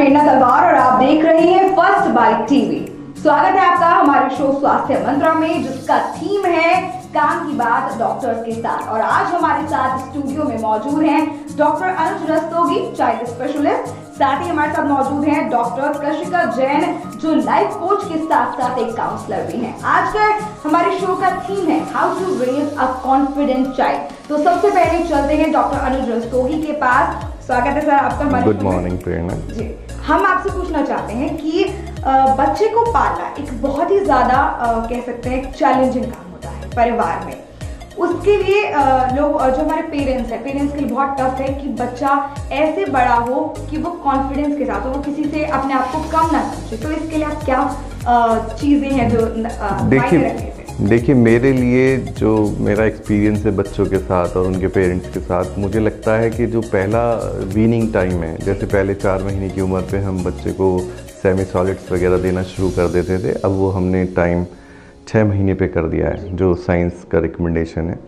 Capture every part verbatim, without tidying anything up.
प्रेरणा तलवार और आप देख रहे हैं फर्स्ट बाइट टीवी। स्वागत है आपका हमारे शो स्वास्थ्य मंत्रा में, जिसका थीम है काम की बात डॉक्टर्स के साथ। और आज हमारे साथ स्टूडियो में मौजूद हैं doctor Anuj Rastogi, child specialist. साथ ही हमारे साथ मौजूद हैं डॉक्टर कशिका जैन, जो लाइफ कोच के साथ साथ एक काउंसलर भी हैं। आज का हमारे शो का थीम है how to raise a confident child. तो सबसे पहले चलते हैं डॉक्टर अनुज रस्तोगी के पास। स्वागत है सर आपका हमारे। Good morning Prerna ji. हम आपसे पूछना चाहते हैं कि बच्चे को पालना एक बहुत ही ज्यादा कह सकते हैं चैलेंजिंग काम होता है परिवार में। उसके लिए लोग जो हमारे पेरेंट्स हैं, पेरेंट्स के लिए बहुत टफ है कि बच्चा ऐसे बड़ा हो कि वो कॉन्फिडेंस के साथ हो, वो किसी से अपने आप को कम ना समझे। तो इसके लिए आप क्या चीजें हैं जो देखिए देखिए मेरे लिए जो मेरा एक्सपीरियंस है बच्चों के साथ और उनके पेरेंट्स के साथ, मुझे लगता है कि जो पहला वीनिंग टाइम है, जैसे पहले चार महीने की उम्र पे हम बच्चे को सेमी सॉलिड्स वगैरह देना शुरू कर देते थे, अब वो हमने टाइम छः महीने पे कर दिया है, जो साइंस का रिकमेंडेशन है।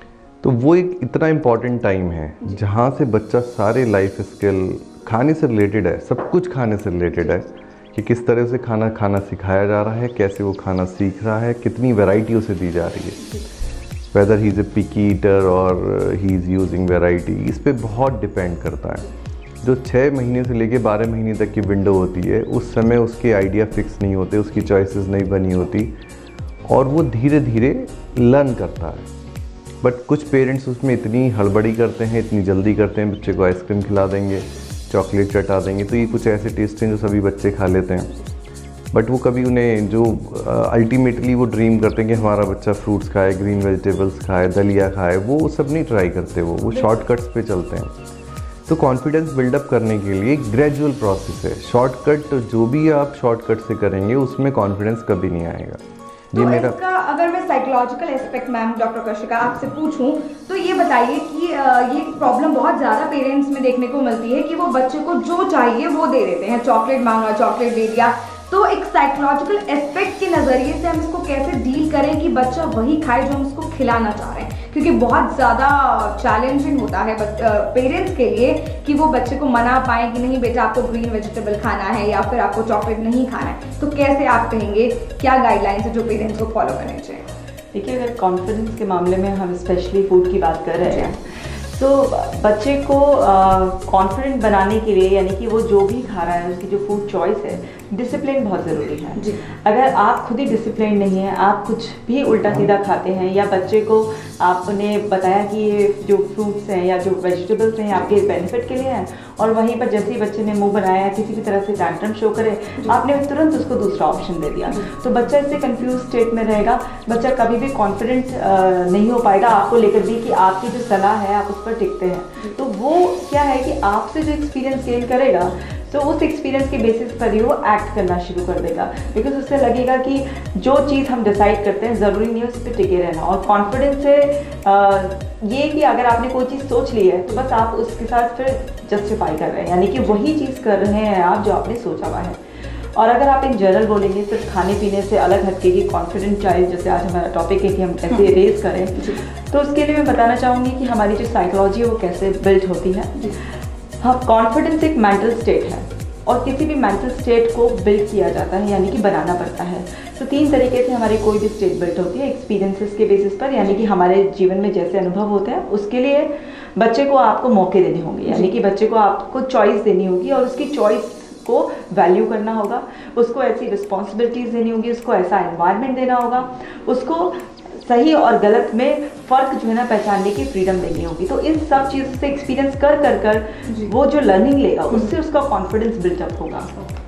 तो वो एक इतना इम्पॉर्टेंट टाइम है जहाँ से बच्चा सारे लाइफ स्किल खाने से रिलेटेड है, सब कुछ खाने से रिलेटेड है कि किस तरह से खाना खाना सिखाया जा रहा है, कैसे वो खाना सीख रहा है, कितनी वैरायटी उसे दी जा रही है, whether he is a picky eater और ही इज़ यूजिंग वैरायटी, इस पर बहुत डिपेंड करता है। जो छः महीने से लेके बारह महीने तक की विंडो होती है, उस समय उसके आइडिया फिक्स नहीं होते, उसकी चॉइसेस नहीं बनी होती और वो धीरे धीरे लर्न करता है। बट कुछ पेरेंट्स उसमें इतनी हड़बड़ी करते हैं, इतनी जल्दी करते हैं, बच्चे को आइसक्रीम खिला देंगे, चॉकलेट चटा देंगे, तो ये कुछ ऐसे टेस्ट हैं जो सभी बच्चे खा लेते हैं। बट वो कभी उन्हें जो अल्टीमेटली वो ड्रीम करते हैं कि हमारा बच्चा फ्रूट्स खाए, ग्रीन वेजिटेबल्स खाए, दलिया खाए, वो सब नहीं ट्राई करते, वो वो शॉर्टकट्स पे चलते हैं। तो कॉन्फिडेंस बिल्डअप करने के लिए ग्रेजुअल प्रोसेस है। शॉर्टकट जो भी आप शॉर्टकट से करेंगे उसमें कॉन्फिडेंस कभी नहीं आएगा। तो मेरा इसका अगर मैं psychological aspect ma'am doctor Kashika आपसे पूछूं तो ये बताइए कि ये प्रॉब्लम बहुत ज़्यादा पेरेंट्स में देखने को मिलती है कि वो बच्चे को जो चाहिए वो दे देते हैं, चॉकलेट मांगा चॉकलेट दे दिया। तो एक साइकोलॉजिकल एस्पेक्ट के नज़रिए से हम इसको कैसे डील करें कि बच्चा वही खाए जो हम उसको खिलाना चाह रहे हैं, क्योंकि बहुत ज़्यादा चैलेंजिंग होता है पेरेंट्स के लिए कि वो बच्चे को मना पाएँ कि नहीं बेटा आपको ग्रीन वेजिटेबल खाना है या फिर आपको चॉकलेट नहीं खाना है। तो कैसे आप कहेंगे, क्या गाइडलाइंस है जो पेरेंट्स को फॉलो करने चाहिए? देखिए, अगर कॉन्फिडेंस के मामले में हम स्पेशली फूड की बात कर रहे हैं तो बच्चे को कॉन्फिडेंट बनाने के लिए, यानी कि वो जो भी खा रहा है उसकी जो फूड चॉइस है, डिसिप्लिन बहुत ज़रूरी है जी। अगर आप खुद ही डिसिप्लिन नहीं है, आप कुछ भी उल्टा सीधा खाते हैं या बच्चे को आपने बताया कि ये जो फ्रूट्स हैं या जो वेजिटेबल्स हैं आपके बेनिफिट के लिए हैं, और वहीं पर जैसे ही बच्चे ने मुंह बनाया किसी भी तरह से टैंट्रम शो करे, आपने तुरंत उसको दूसरा ऑप्शन दे दिया, तो बच्चा इससे कंफ्यूज स्टेट में रहेगा। बच्चा कभी भी कॉन्फिडेंट नहीं हो पाएगा आपको लेकर भी कि आपकी जो सलाह है आप उस पर टिकते हैं। तो वो क्या है कि आपसे जो एक्सपीरियंस गेन करेगा तो उस एक्सपीरियंस के बेसिस पर ही वो एक्ट करना शुरू कर देगा, बिकॉज उससे लगेगा कि जो चीज़ हम डिसाइड करते हैं ज़रूरी नहीं है उस पर टिके रहना। और कॉन्फिडेंस से आ, ये कि अगर आपने कोई चीज़ सोच ली है तो बस आप उसके साथ फिर जस्टिफाई कर रहे हैं, यानी कि वही चीज़ कर रहे हैं आप जो आपने सोचा हुआ है। और अगर आप इन जनरल बोलेंगे सिर्फ खाने पीने से अलग हटके की कॉन्फिडेंट चाइल्ड, जैसे आज हमारा टॉपिक है कि हम कैसे रेज करें, तो उसके लिए मैं बताना चाहूँगी कि हमारी जो साइकोलॉजी है वो कैसे बिल्ड होती है। हाँ, कॉन्फिडेंस एक मेंटल स्टेट है और किसी भी मेंटल स्टेट को बिल्ड किया जाता है, यानी कि बनाना पड़ता है। तो तीन तरीके से हमारी कोई भी स्टेट बिल्ड होती है, एक्सपीरियंसेस के बेसिस पर, यानी कि हमारे जीवन में जैसे अनुभव होते हैं उसके लिए बच्चे को आपको मौके देने होंगे, यानी कि बच्चे को आपको चॉइस देनी होगी और उसकी चॉइस को वैल्यू करना होगा, उसको ऐसी रिस्पॉन्सिबिलिटीज़ देनी होगी, उसको ऐसा एनवायरनमेंट देना होगा, उसको सही और गलत में फ़र्क जो है ना पहचानने की फ्रीडम देनी होगी। तो इन सब चीज़ों से एक्सपीरियंस कर कर कर वो जो लर्निंग लेगा उससे उसका कॉन्फिडेंस बिल्टअप होगा।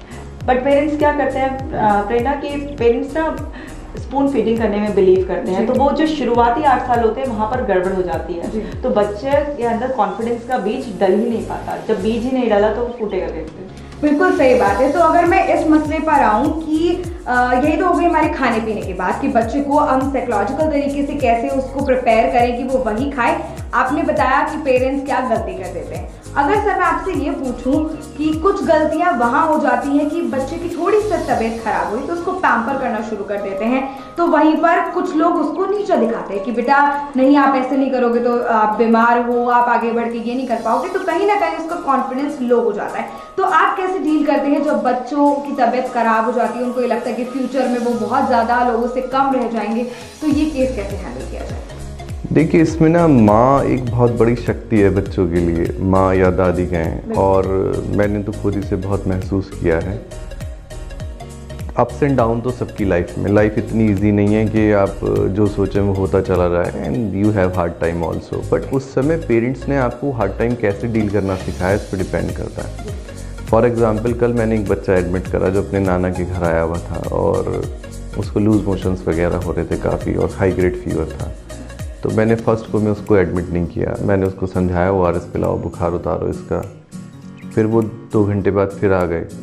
बट पेरेंट्स क्या करते हैं प्रेरणा, कि पेरेंट्स ना स्पून फीडिंग करने में बिलीव करते हैं, तो वो जो शुरुआती आठ साल होते हैं वहाँ पर गड़बड़ हो जाती है, तो बच्चे के अंदर कॉन्फिडेंस का बीज डल ही नहीं पाता। जब बीज ही नहीं डाला तो वो फूटेगा कैसे? बिल्कुल सही बात है। तो अगर मैं इस मसले पर आऊँ कि यही तो हो गई हमारे खाने पीने की बात कि बच्चे को हम साइकोलॉजिकल तरीके से कैसे उसको प्रिपेयर करें कि वो वही खाए। आपने बताया कि पेरेंट्स क्या गलती कर देते हैं। अगर सर मैं आपसे ये पूछूं कि कुछ गलतियां वहां हो जाती हैं कि बच्चे की थोड़ी सी तबीयत खराब हुई तो उसको पैम्पर करना शुरू कर देते हैं, तो वहीं पर कुछ लोग उसको नीचा दिखाते हैं कि बेटा नहीं आप ऐसे नहीं करोगे तो आप बीमार हो, आप आगे बढ़ के ये नहीं कर पाओगे, तो कहीं ना कहीं उसका कॉन्फिडेंस लो हो जाता है। तो आप कैसे डील करते हैं जब बच्चों की तबीयत खराब हो जाती है, उनको ये लगता है कि फ्यूचर में वो बहुत ज़्यादा लोगों से कम रह जाएंगे, तो ये केस कैसे हैंडल किया जाए? देखिए, इसमें ना माँ एक बहुत बड़ी शक्ति है बच्चों के लिए, माँ या दादी कहें, और मैंने तो खुद इसे बहुत महसूस किया है। अप्स एंड डाउन तो सबकी लाइफ में, लाइफ इतनी इजी नहीं है कि आप जो सोचें वो होता चला जाए, and you have hard time also, but उस समय पेरेंट्स ने आपको हार्ड टाइम कैसे डील करना सिखाया इस पर डिपेंड करता है। फॉर एग्जाम्पल, कल मैंने एक बच्चा एडमिट करा जो अपने नाना के घर आया हुआ था और उसको लूज मोशंस वगैरह हो रहे थे काफ़ी और हाई ग्रेड फीवर था। तो मैंने फर्स्ट को मैं उसको एडमिट नहीं किया, मैंने उसको समझाया ओ आर एस पिलाओ, बुखार उतारो इसका। फिर वो दो घंटे बाद फिर आ गए,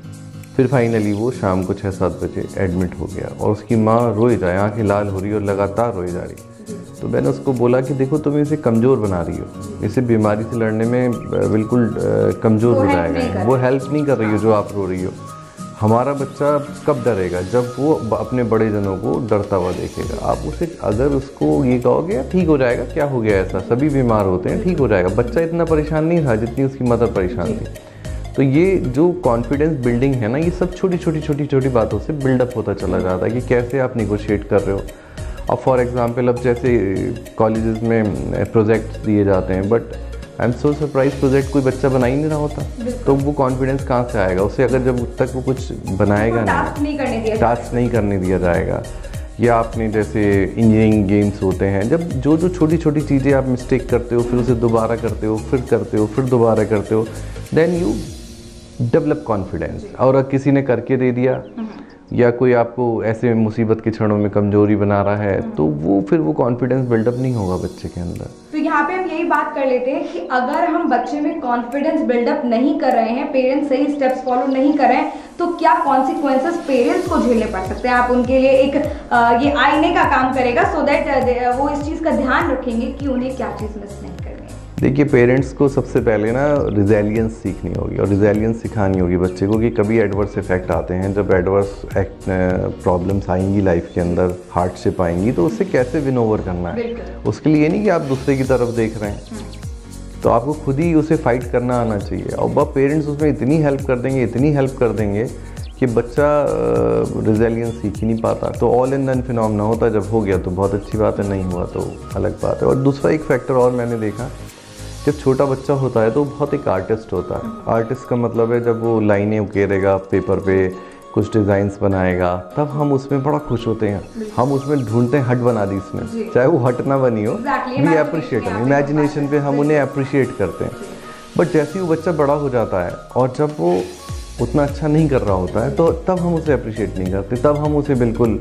फिर फाइनली वो शाम को छः सात बजे एडमिट हो गया और उसकी माँ रोई जा रही, आँखें लाल हो रही और लगातार रोई जा रही। तो मैंने उसको बोला कि देखो तुम इसे कमज़ोर बना रही हो, इसे बीमारी से लड़ने में बिल्कुल कमज़ोर हो जाएगा, वो हेल्प नहीं कर रही हो जो आप रो रही हो। हमारा बच्चा कब डरेगा? जब वो अपने बड़े जनों को डरता हुआ देखेगा। आप उसे अगर उसको ये कहोगे ठीक हो जाएगा, क्या हो गया, ऐसा सभी बीमार होते हैं, ठीक हो जाएगा, बच्चा इतना परेशान नहीं था जितनी उसकी मदर परेशान थी। तो ये जो कॉन्फिडेंस बिल्डिंग है ना, ये सब छोटी छोटी छोटी छोटी बातों से बिल्डअप होता चला जाता है कि कैसे आप निगोशिएट कर रहे हो। अब फॉर एग्जांपल, अब जैसे कॉलेजेस में प्रोजेक्ट्स दिए जाते हैं, but I am so surprise project कोई बच्चा बना ही नहीं रहा होता, तो वो कॉन्फिडेंस कहाँ से आएगा उसे, अगर जब तक वो कुछ बनाएगा नहीं, टास्क नहीं करने दिया टास्क नहीं करने दिया जाएगा। या आपने जैसे इंजीनियरिंग गेम्स होते हैं, जब जो जो छोटी छोटी चीज़ें आप मिस्टेक करते हो, फिर उसे दोबारा करते हो, फिर करते हो, फिर दोबारा करते हो, देन यू डेवलप कॉन्फिडेंस। और किसी ने करके दे दिया या कोई आपको ऐसे मुसीबत के क्षणों में कमजोरी बना रहा है, तो वो फिर वो कॉन्फिडेंस बिल्डअप नहीं होगा बच्चे के अंदर। तो यहाँ पे हम यही बात कर लेते हैं कि अगर हम बच्चे में कॉन्फिडेंस बिल्डअप नहीं कर रहे हैं, पेरेंट्स सही स्टेप्स फॉलो नहीं कर रहे हैं, तो क्या कॉन्सिक्वेंसेस पेरेंट्स को झेलने पड़ सकते हैं? आप उनके लिए एक आ, ये आईने का काम करेगा, सो दैट वो इस चीज़ का ध्यान रखेंगे कि उन्हें क्या चीज़ मिस नहीं करनी है। देखिए, पेरेंट्स को सबसे पहले ना रिजेलियंस सीखनी होगी और रिजेलियंस सिखानी होगी बच्चे को कि कभी एडवर्स इफेक्ट आते हैं, जब एडवर्स प्रॉब्लम्स आएंगी लाइफ के अंदर, हार्डशिप आएंगी, तो उससे कैसे विन ओवर करना है। उसके लिए नहीं कि आप दूसरे की तरफ देख रहे हैं, तो आपको खुद ही उसे फाइट करना आना चाहिए। और वह पेरेंट्स उसमें इतनी हेल्प कर देंगे, इतनी हेल्प कर देंगे कि बच्चा रिजेलियंस सीख ही नहीं पाता। तो ऑल इन वन फिनोमेना होता, जब हो गया तो बहुत अच्छी बात है, नहीं हुआ तो अलग बात है। और दूसरा एक फैक्टर और मैंने देखा, जब छोटा बच्चा होता है तो बहुत एक आर्टिस्ट होता है। आर्टिस्ट का मतलब है जब वो लाइनें उकेरेगा पेपर पे, कुछ डिज़ाइंस बनाएगा, तब हम उसमें बड़ा खुश होते हैं, हम उसमें ढूंढते हैं हट बना दी इसमें, चाहे वो हट ना बनी हो, वी अप्रिशिएट, इमेजिनेशन पे हम उन्हें अप्रिशिएट करते हैं। बट जैसे ही वो बच्चा बड़ा हो जाता है और जब वो उतना अच्छा नहीं कर रहा होता है, तो तब हम उसे अप्रिशिएट नहीं करते, तब हम उसे बिल्कुल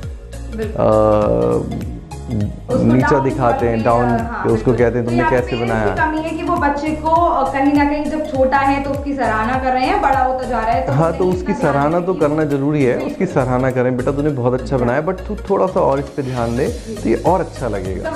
नीचा दिखाते हैं, डाउन, हाँ, उसको कहते हैं तुमने कैसे बनाया। कमी है कि वो बच्चे को कहीं ना कहीं जब छोटा है तो उसकी सराहना कर रहे हैं, बड़ा होता जा रहा है तो हाँ, तो उसकी सराहना तो करना जरूरी है, उसकी सराहना करें, बेटा तूने बहुत अच्छा बनाया, बट तू थोड़ा सा और इस पे ध्यान दे तो ये और अच्छा लगेगा।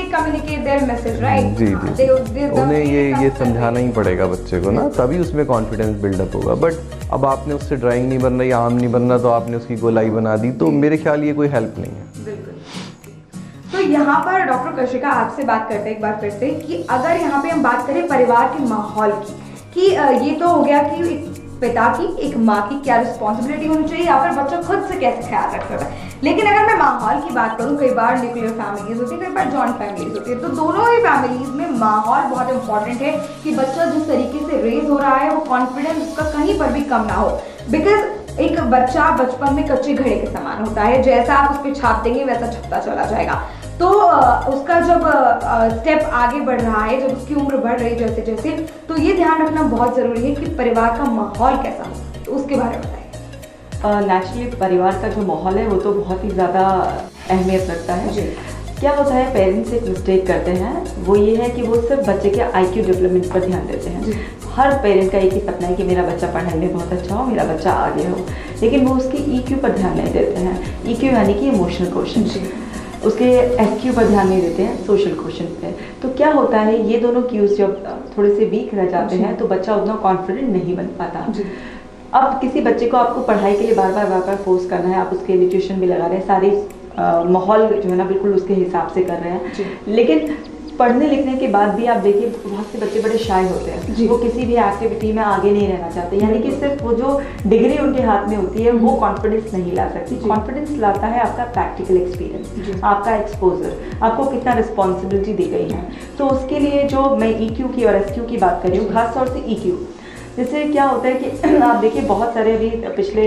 जी जी, उन्हें ये ये समझाना ही पड़ेगा बच्चे को ना, तभी उसमें कॉन्फिडेंस बिल्डअप होगा। बट अब आपने उससे ड्राइंग नहीं बन रही, आम नहीं बनना, तो आपने उसकी गोलाई बना दी, तो मेरे ख्याल ये कोई हेल्प नहीं है। तो यहाँ पर डॉक्टर कशिका आपसे बात करते हैं एक बार फिर से कि अगर यहाँ पे हम बात करें परिवार के माहौल की, कि ये तो हो गया कि एक पिता की, एक माँ की क्या रिस्पॉन्सिबिलिटी होनी चाहिए या फिर बच्चा खुद से कैसे ख्याल रख सकता है, लेकिन अगर मैं माहौल की बात करूँ, कई बार न्यूक्लियर फैमिलीज होती है, कई बार जॉइंट फैमिलीज होती है, तो दोनों ही फैमिलीज में माहौल बहुत इंपॉर्टेंट है कि बच्चा जिस तरीके से रेज हो रहा है वो कॉन्फिडेंस उसका कहीं पर भी कम ना हो। बिकॉज एक बच्चा बचपन में कच्चे घड़े के समान होता है, जैसा आप उस पर छाप देंगे वैसा छपता चला जाएगा। तो उसका जब स्टेप आगे बढ़ रहा है, जब उसकी उम्र बढ़ रही है जैसे जैसे, तो ये ध्यान रखना बहुत ज़रूरी है कि परिवार का माहौल कैसा हो, तो उसके बारे में बताइए। नेचुरली परिवार का जो माहौल है वो तो बहुत ही ज़्यादा अहमियत रखता है। क्या होता है, पेरेंट्स एक मिस्टेक करते हैं, वो ये है कि वो सिर्फ बच्चे के आई क्यू डेवलपमेंट पर ध्यान देते हैं। हर पेरेंट का एक ही सपना है कि मेरा बच्चा पढ़ाई में बहुत अच्छा हो, मेरा बच्चा आगे हो, लेकिन वो उसके ई क्यू पर ध्यान नहीं देते हैं। ई क्यू यानी कि इमोशनल क्वेश्चन। उसके एस क्यू पर ध्यान नहीं देते हैं, सोशल क्वेश्चन पे। तो क्या होता है, ये दोनों क्यूज जब थोड़े से वीक रह जाते हैं तो बच्चा उतना कॉन्फिडेंट नहीं बन पाता। अब किसी बच्चे को आपको पढ़ाई के लिए बार बार बार बार फोर्स करना है, आप उसके लिए ट्यूशन भी लगा रहे हैं, सारी माहौल जो है ना बिल्कुल उसके हिसाब से कर रहे हैं, लेकिन पढ़ने लिखने के बाद भी आप देखिए बहुत से बच्चे बड़े शाय होते हैं, वो किसी भी एक्टिविटी में आगे नहीं रहना चाहते, यानी कि सिर्फ वो जो डिग्री उनके हाथ में होती है वो कॉन्फिडेंस नहीं ला सकती। कॉन्फिडेंस लाता है आपका प्रैक्टिकल एक्सपीरियंस, आपका एक्सपोजर, आपको कितना रिस्पॉन्सिबिलिटी दी गई है। तो उसके लिए जो मैं ई क्यू की और एस क्यू की बात कर रही हूँ, खासतौर से ई क्यू, जैसे क्या होता है कि आप देखिए बहुत सारे अभी पिछले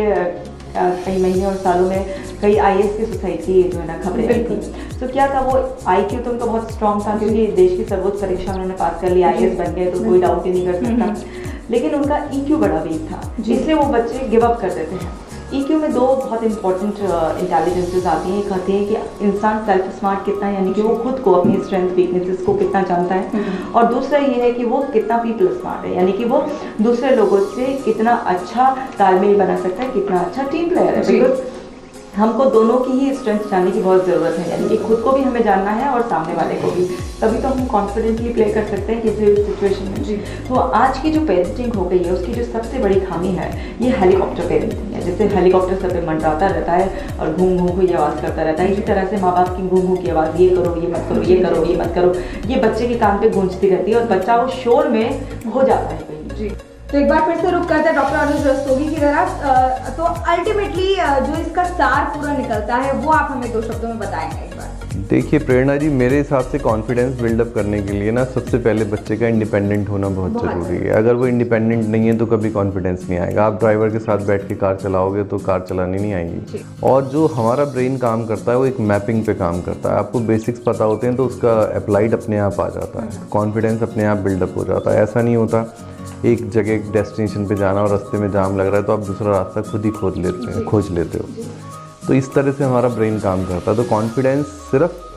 कई महीने और सालों में कई आई ए एस की सोसाइटी जो है ना खबरें आई थी। तो क्या था, वो आई क्यू तो उनका बहुत स्ट्रॉन्ग था क्योंकि देश की सर्वोच्च परीक्षा उन्होंने पास कर ली, आई ए एस बन गए, तो कोई डाउट ही नहीं कर सकता। लेकिन उनका ई क्यू बड़ा वीक था, इसलिए वो बच्चे गिव अप कर देते हैं। ई क्यू में दो बहुत इंपॉर्टेंट इंटेलिजेंसेस आती हैं। एक आती है कि इंसान सेल्फ स्मार्ट कितना है, यानी कि वो खुद को, अपनी स्ट्रेंथ वीकनेसेस को कितना जानता है, और दूसरा ये है कि वो कितना पीपल स्मार्ट है, यानी कि वो दूसरे लोगों से कितना अच्छा तालमेल बना सकता है, कितना अच्छा टीम प्लेयर है। बिकॉज हमको दोनों की ही स्ट्रेंथ जानने की बहुत ज़रूरत है, यानी कि खुद को भी हमें जानना है और सामने वाले को भी, तभी तो हम कॉन्फिडेंटली प्ले कर सकते हैं किसी भी सिचुएशन में। जी। तो आज की जो पेरेंटिंग हो गई है उसकी जो सबसे बड़ी खामी है ये हेलीकॉप्टर पेरेंटिंग है। जैसे हेलीकॉप्टर सब पे मंडराता रहता है और घूम घूम को ये आवाज़ करता रहता है, इसी तरह से माँ बाप की घूम घूम की आवाज़, ये करो ये मत करो, ये करो ये मत करो, ये बच्चे के कान पे गूंजती रहती है और बच्चा वो शोर में हो जाता है कहीं। जी। तो एक बार फिर से रुक करते हैं डॉक्टर अनुज रस्तोगी की तरफ। तो अल्टीमेटली जो इसका सार पूरा निकलता है वो आप हमें दो शब्दों में बताएंगे एक बार। देखिए प्रेरणा जी, मेरे हिसाब से कॉन्फिडेंस बिल्डअप करने के लिए ना सबसे पहले बच्चे का इंडिपेंडेंट होना बहुत, बहुत ज़रूरी है। अगर वो इंडिपेंडेंट नहीं है तो कभी कॉन्फिडेंस नहीं आएगा। आप ड्राइवर के साथ बैठ के कार चलाओगे तो कार चलानी नहीं आएगी। और जो हमारा ब्रेन काम करता है वो एक मैपिंग पे काम करता है। आपको बेसिक्स पता होते हैं तो उसका अप्लाइड अपने आप आ जाता है, कॉन्फिडेंस अपने आप बिल्डअप हो जाता है। ऐसा नहीं होता एक जगह एक डेस्टिनेशन पे जाना और रास्ते में जाम लग रहा है तो आप दूसरा रास्ता खुद ही खोज लेते हैं खोज लेते हो। तो इस तरह से हमारा ब्रेन काम करता है। तो कॉन्फिडेंस सिर्फ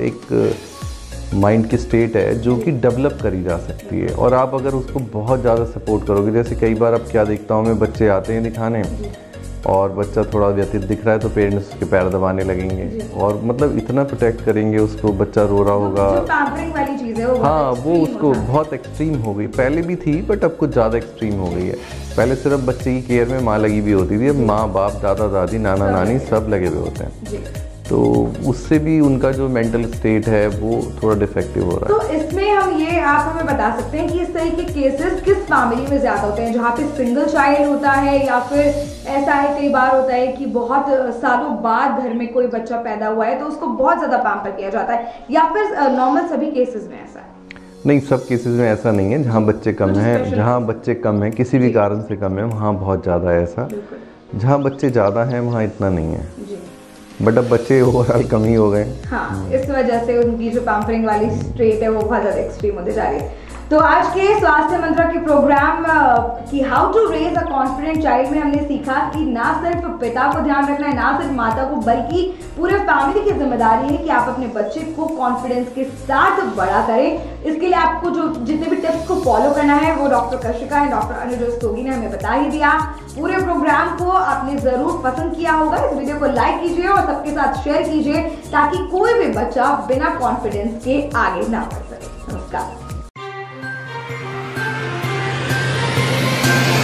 एक माइंड की स्टेट है जो कि डेवलप करी जा सकती है, और आप अगर उसको बहुत ज़्यादा सपोर्ट करोगे, जैसे कई बार अब क्या देखता हूँ मैं, बच्चे आते हैं दिखाने और बच्चा थोड़ा व्यथित दिख रहा है तो पेरेंट्स उसके पैर दबाने लगेंगे और मतलब इतना प्रोटेक्ट करेंगे उसको, बच्चा रो रहा होगा। जो पैम्परिंग वाली चीज़ है वो हाँ, वो उसको बहुत एक्सट्रीम हो गई। पहले भी थी बट अब कुछ ज़्यादा एक्सट्रीम हो गई है। पहले सिर्फ बच्चे की केयर में माँ लगी हुई होती थी, अब माँ बाप दादा दादी नाना नानी सब लगे हुए होते हैं। तो उससे भी उनका जो मेंटल स्टेट है वो थोड़ा डिफेक्टिव हो रहा है। तो इसमें हम ये आप हमें बता सकते हैं कि इस तरह के केसेस किस फैमिली में ज़्यादा होते हैं, जहाँ पे सिंगल चाइल्ड होता है, या फिर ऐसा है कई बार होता है कि बहुत सालों बाद घर में कोई बच्चा पैदा हुआ है तो उसको बहुत ज़्यादा पैम्पर किया जाता है, या फिर नॉर्मल सभी केसेस में ऐसा है? नहीं, सब केसेस में ऐसा नहीं है। जहाँ बच्चे कम हैं, जहाँ बच्चे कम हैं किसी भी कारण से कम है वहाँ बहुत ज़्यादा है ऐसा। जहाँ बच्चे ज़्यादा हैं वहाँ इतना नहीं है, बट अब बच्चे ओवरऑल कम ही हो गए। हाँ, इस वजह से उनकी जो पैम्परिंग वाली स्ट्रेट है वो बहुत ज़्यादा एक्सट्रीम होते जा रही है। तो आज के स्वास्थ्य मंत्रा के प्रोग्राम की how to raise a confident child में हमने सीखा कि ना सिर्फ पिता को ध्यान रखना है, ना सिर्फ माता को, बल्कि पूरे फैमिली की जिम्मेदारी है कि आप अपने बच्चे को कॉन्फिडेंस के साथ बड़ा करें। इसके लिए आपको जो जितने भी टिप्स को फॉलो करना है वो doctor Kashika and doctor Anuj Rastogi ने हमें बता ही दिया। पूरे प्रोग्राम को आपने जरूर पसंद किया होगा। इस वीडियो को लाइक कीजिए और सबके साथ शेयर कीजिए ताकि कोई भी बच्चा बिना कॉन्फिडेंस के आगे ना बढ़ सके। नमस्कार।